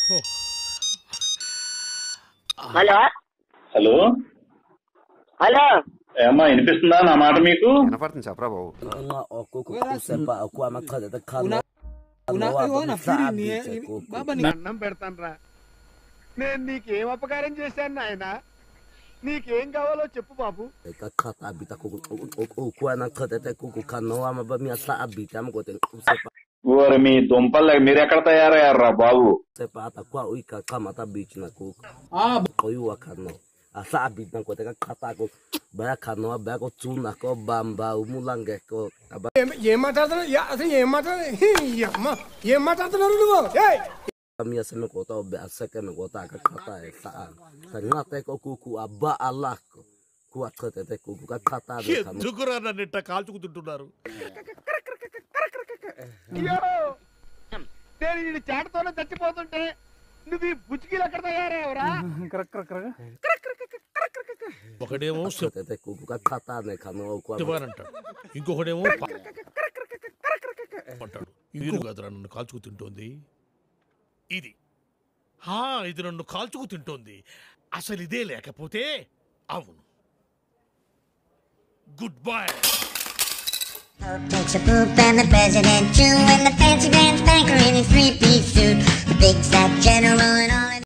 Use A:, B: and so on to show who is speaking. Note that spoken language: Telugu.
A: హలో
B: హలో
A: హలో
B: ఏమ్మా వినిపిస్తుందా నా మాట మీకు?
C: వినపడుతుంది చెప్పరా బాబు.
D: అన్నం పెడతానరా. నేను నీకేం అపకారం చేశాను నాయన? నీకేం కావాలో చెప్పు బాబు.
B: ఓరి మీ దుంపలు మీరు ఎక్కడ తయారయ్యారా బాబు?
E: asa abit nang kote kata ko baya kano baya ko tuna ko bamba umulange ko
D: ఏ మాట్లాడుతున్నా అసలు ఏం మాట్లాడుతున్నారు నువ్వు?
E: kami aseme kota be asake me kota ka kata e saan tangate ko kuku abba allah ko ku akate te kuku ka kata be kano
F: ఎందుకురా నన్ను ఇట్ట కాల్చుకుంటుంటున్నారు?
D: నేను ఈ చాటతోనే చచ్చిపోతుంటే నువ్వు ఈ బుచ్చికీలు ఎక్కడ తయారయ్యావురా?
F: ఒకడేమో
E: kuku ka kata ne kano ku
F: అంటాడు, ఇంకొకడేమో అంటాడు. ఇది కాదురా నన్ను కాల్చుకు తింటోంది. ఇది ఇది నన్ను కాల్చుకు తింటోంది. అసలు ఇదే లేకపోతే అవును. Good bye.
G: Takes a poop and the president too, and the fancy grand spanker in his three-piece suit, the big fat general and all.